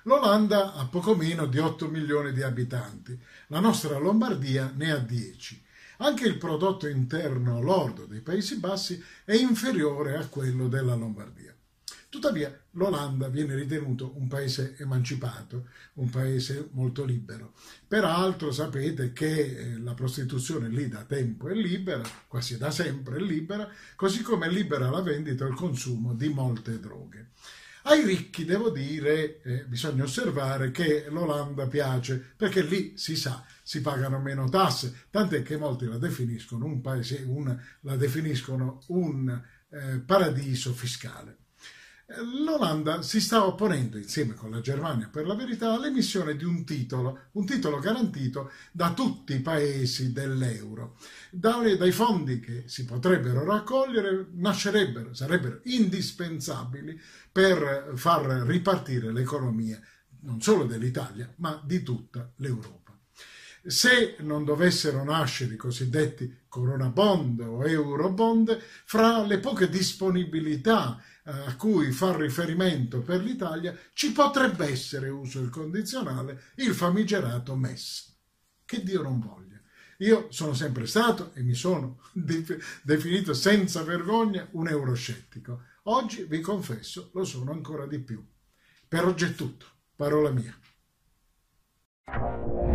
L'Olanda ha poco meno di 8 milioni di abitanti, la nostra Lombardia ne ha 10. Anche il prodotto interno lordo dei Paesi Bassi è inferiore a quello della Lombardia. Tuttavia l'Olanda viene ritenuto un paese emancipato, un paese molto libero. Peraltro sapete che la prostituzione lì da tempo è libera, quasi da sempre è libera, così come è libera la vendita e il consumo di molte droghe. Ai ricchi, devo dire, bisogna osservare che l'Olanda piace, perché lì si sa, si pagano meno tasse, tant'è che molti la definiscono un paese, paradiso fiscale. L'Olanda si sta opponendo, insieme con la Germania per la verità, all'emissione di un titolo garantito da tutti i paesi dell'euro. Dai fondi che si potrebbero raccogliere sarebbero indispensabili per far ripartire l'economia non solo dell'Italia, ma di tutta l'Europa. Se non dovessero nascere i cosiddetti Corona Bond o Euro Bond, fra le poche disponibilità a cui far riferimento per l'Italia ci potrebbe essere, uso il condizionale, il famigerato MES. Che Dio non voglia. Io sono sempre stato e mi sono definito senza vergogna un euroscettico. Oggi, vi confesso, lo sono ancora di più. Per oggi è tutto. Parola mia.